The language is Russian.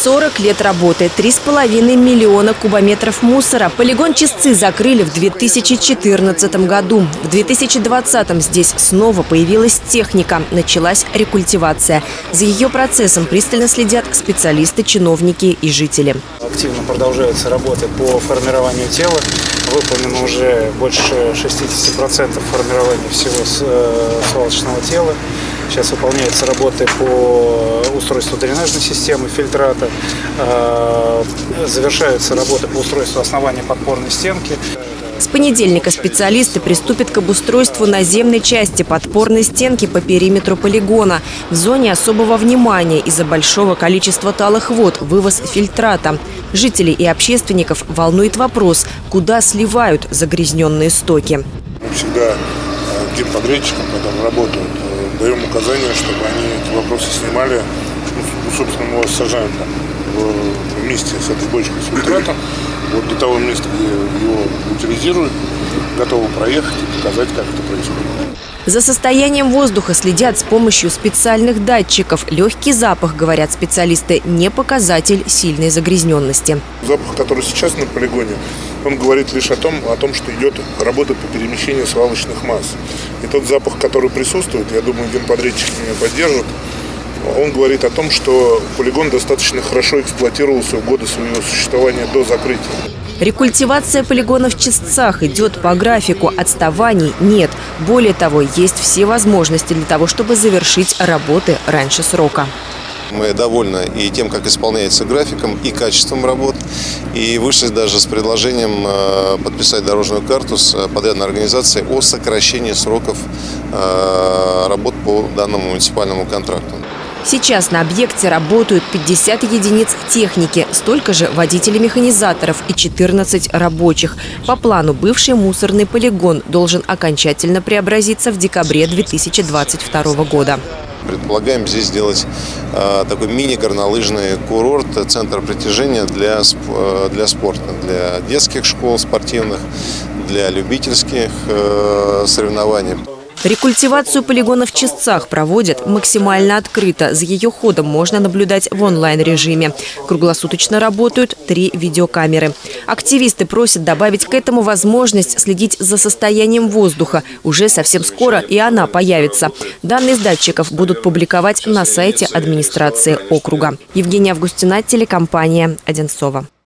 40 лет работы, 3,5 миллиона кубометров мусора. Полигон Чистцы закрыли в 2014 году. В 2020 здесь снова появилась техника. Началась рекультивация. За ее процессом пристально следят специалисты, чиновники и жители. Активно продолжаются работы по формированию тела. Выполнено уже больше 60% формирования всего свалочного тела. Сейчас выполняются работы по устройству дренажной системы, фильтрата. Завершаются работы по устройству основания подпорной стенки. С понедельника специалисты приступят к обустройству наземной части подпорной стенки по периметру полигона. В зоне особого внимания из-за большого количества талых вод вывоз фильтрата. Жителей и общественников волнует вопрос, куда сливают загрязненные стоки. Всегда генподрядчикам, когда мы работаем, даем указания, чтобы они эти вопросы снимали, собственно, мы его сажаем вместе с этой бочкой с фильтратом, вот до того места, где его утилизируют, готовы проехать и показать, как это происходит. За состоянием воздуха следят с помощью специальных датчиков. Легкий запах, говорят специалисты, не показатель сильной загрязненности. Запах, который сейчас на полигоне, он говорит лишь о том, что идет работа по перемещению свалочных масс. И тот запах, который присутствует, я думаю, генподрядчики меня поддержат, он говорит о том, что полигон достаточно хорошо эксплуатировался в годы своего существования до закрытия. Рекультивация полигона в Чистцах идет по графику. Отставаний нет. Более того, есть все возможности для того, чтобы завершить работы раньше срока. Мы довольны и тем, как исполняется графиком, и качеством работ. И вышли даже с предложением подписать дорожную карту с подрядной организацией о сокращении сроков работ по данному муниципальному контракту. Сейчас на объекте работают 50 единиц техники, столько же водителей-механизаторов и 14 рабочих. По плану бывший мусорный полигон должен окончательно преобразиться в декабре 2022 года. Предполагаем здесь сделать такой мини-горнолыжный курорт, центр притяжения для спорта, для детских школ спортивных, для любительских соревнований. Рекультивацию полигона в Чистцах проводят максимально открыто. За ее ходом можно наблюдать в онлайн-режиме. Круглосуточно работают 3 видеокамеры. Активисты просят добавить к этому возможность следить за состоянием воздуха. Уже совсем скоро и она появится. Данные с датчиков будут публиковать на сайте администрации округа. Евгения Августина, телекомпания «Одинцово».